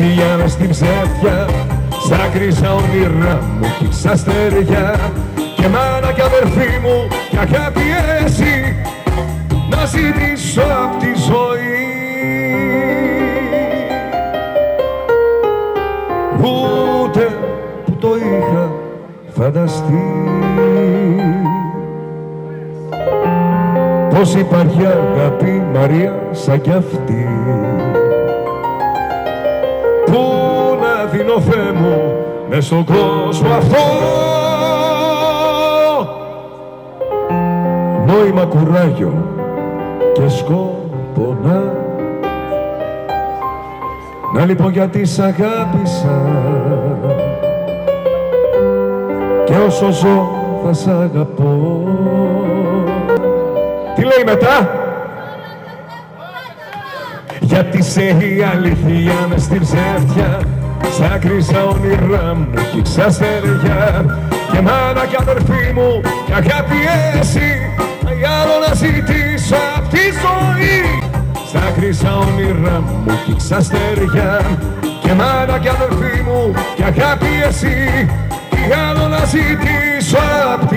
αλήθεια μες στην ψεύδια, στα κρύσα όνειρά μου κι ξ' αστέρια. Και μάνα κι αδερφή μου κι αγάπη εσύ, να ζητήσω απ' τη ζωή. Ούτε που το είχα φανταστεί πως υπάρχει αγάπη, Μαρία, σαν κι αυτή, που να δίνω, Θεέ μου, μες στον κόσμο αυτό νόημα, κουράγιο και σκόπο να λοιπόν γιατί σ' αγάπησα και όσο ζω θα σ' αγαπώ. Τι λέει μετά? Γιατί σε η αλήθεια μες στην ψεύδια, στα κρύσα όνειρά μου κι ξ' αστέρια. Και μάνα κι αδερφή μου κι αγάπη εσύ, για άλλο να ζητήσω απ' τη ζωή. Στα κρύσα όνειρά μου κι ξ' αστέρια. Και μάνα κι αδερφή μου κι αγάπη εσύ, για άλλο να ζητήσω απ'